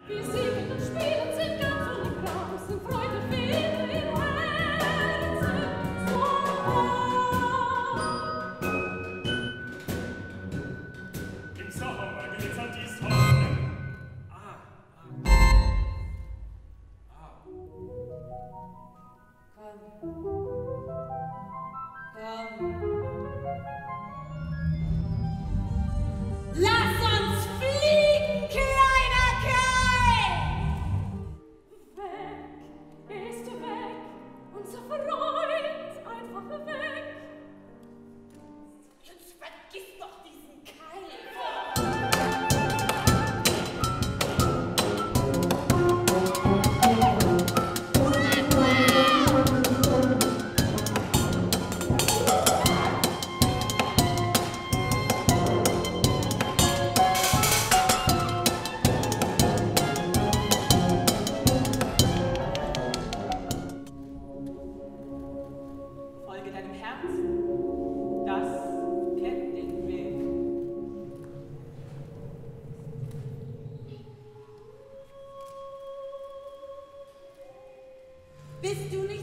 Wir singen und spielen, sind ganz ohne Gram, sind Freude wieder im Herzen. So im Sommer glitzert die Sonne. Lass uns fliegen, kleiner Kai! weg, ist weg, unser Freund einfach weg. Jetzt vergiss doch diesen Kai! Folge deinem Herzen, das kennt den Weg. Bist du nicht